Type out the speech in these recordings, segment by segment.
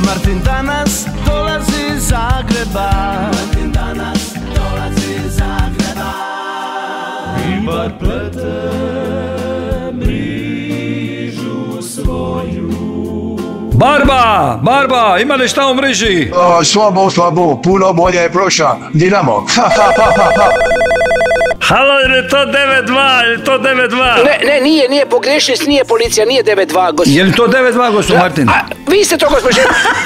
Martin danas dolazi iz Zagreba. Martin danas dolazi iz Zagreba. Ribar plete mrižu svoju. Barba, ima li šta u mreži? Slabo, puno bolje je prošla. Dinamo. Halo, je li to 9-2, je li to 9-2? Ne, nije, pogriješili, nije policija, nije 9-2, gospodin. Je li to 9-2, gospodin Martin? Vi ste to, gospodin.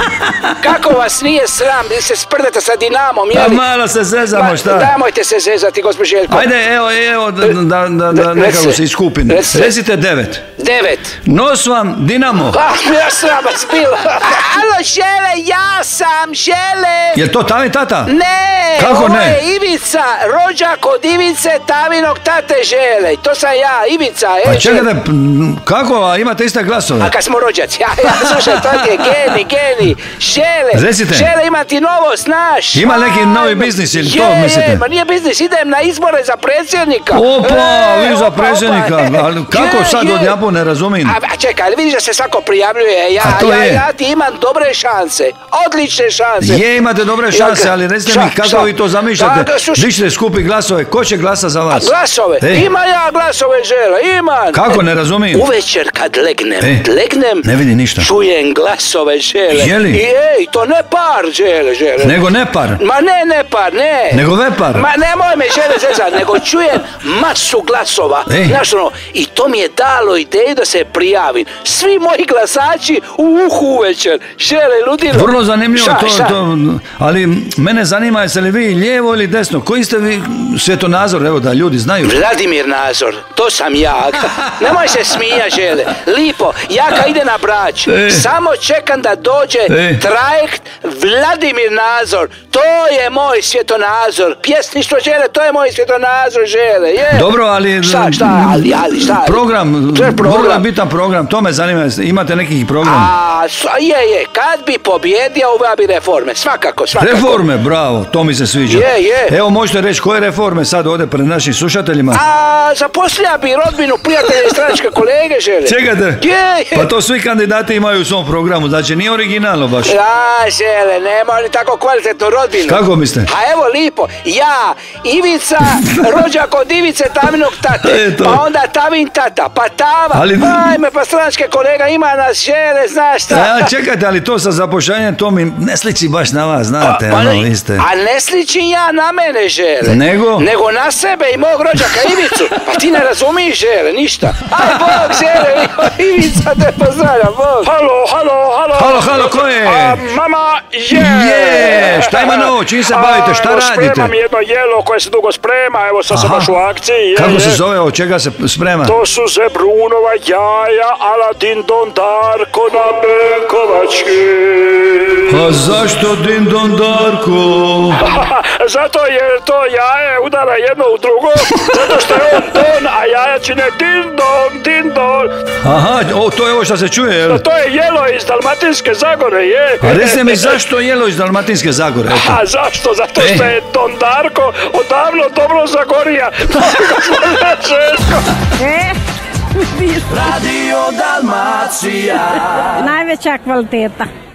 Kako vas nije sram, vi se sprdate sa Dinamom, jeli? Pa malo se zezamo, šta? Nemojte se zezati, gospodin Željko. Ajde, evo, da nekako se iskupim. Recite 9. 9. Nos vam Dinamo. Ja sram vas bilo. Alo, Žele, ja sam Žele. Je li to Tavin tata? Ne, kako ovo ne? je Ivica, rođak od Ivice, Tavinog tate Žele. To sam ja, Ivica. Pa čekajte, kako, a imate iste glasove? A kad smo rođaci, ja slušaj, to ti je geni. Žele, Recite. Žele, ima ti novo, znaš. Ima neki novi biznis, ili to mislite? Ma nije biznis, idem na izbore za predsjednika. Opa, vi za predsjednika, ali kako sad odjedanput ne razumijem? A čekaj, ali vidiš da se svako prijavljuje, ja ti imam dobre šanse, odlične šanse. Je, imate dobre šanse, ali recite mi kako vi to zamišljate, vi ćete skupi glasove, ko će glasa za vas? Glasove? Ima ja glasove, Žele, imam. Kako, ne razumijem? Uvečer kad legnem, ne vidi ništa. Čujem glasove, Žele. Je li? I to ne par, Žele. Nego ne par? Ma ne par, ne. Nego vepar? Ma nemoj me, Žele, zezat, nego čujem masu glasova. Znaš ono, i to mi je dalo ideju da se prijavim. Svi moji glasači u uhu uvečer. Žele, ludilo. Vrlo zanimljivo to, ali mene zanima jeste li vi lijevo ili desno. Koji ste vi svjetonazor, evo da ljudi znaju? Vladimir Nazor, to sam ja. Nemoj se smija, Žele. Lipo, ja kad ide na Brač, samo čekam da dođe trajekt Vladimir Nazor. To je moj svjetonazor. Pjesništvo, Žele, to je moj svjetonazor, Žele. Dobro, ali... Šta? Program, vrlo bitan program, to me zanima. Imate nekih programa? Je. Kad bi pobjedio, uveo bi reforme. Svakako. Reforme, bravo, to mi se sviđa. Je. Evo, možete reći koje reforme sad ovdje pred našim slušateljima? Zaposlija bi rodbinu, prijatelje i stranačke kolege, Žele. Čekajte, pa to svi kandidati imaju u svom programu, znači nije originalno baš. Žele, nema oni tako kvalitetnu rodbinu. Kako mislite? A evo lipo, ja, Ivica, rođak od Ivice, Tavinog tate, pa onda Tavin tata, pa Tava, ajme, pa stranačke kolega, ima nas, Žele, znaš šta. Čekajte, ali to sa zapošljanjem, to mi ne sliči baš na vas, znate, vi ste. A ne sliči ja na mene, Žele. Nego na sebe i mog rođaka Ivicu. Pa ti ne razumiješ, Žele, ništa. Aj, Bog, Žele, Ivica te pozdravljam, Bog. Halo, ko je? Mama, šta ima novo, čim se bavite, šta radite? Spremam jedno jelo koje se dugo sprema, evo sad sam baš u akciji. Kako se zove, od čega se sprema? To su zebrunova jaja, ala Din Don Darko na Benkovački. A zašto Din Don Darko? Zato jer to jaje udara jedno u drugo, zato što je on Don, a jaja čine Din Don. Aha, to je ovo što se čuje, jel? To je jelo iz Dalmatinske Zagore, je. A recite mi zašto jelo iz Dalmatinske Zagore? A zašto? Zato što je Don Darko odavno dobro zagorija. Radio Dalmacija. Najveća kvaliteta.